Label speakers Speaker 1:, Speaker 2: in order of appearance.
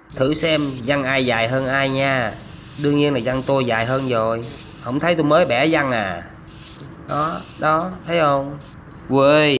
Speaker 1: Thử xem văn ai dài hơn ai nha. Đương nhiên là văn tôi dài hơn rồi. Không thấy tôi mới bẻ văn à? Đó, đó, thấy không? Quê.